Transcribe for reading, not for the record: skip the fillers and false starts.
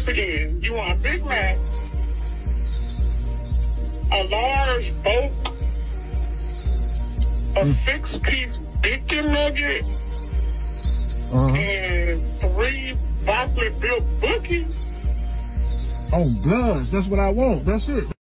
Once again, you want a Big Mac, a large bulk, a 6-piece bacon nugget, and 3 broccoli built bookies. Oh, gosh, that's what I want. That's it.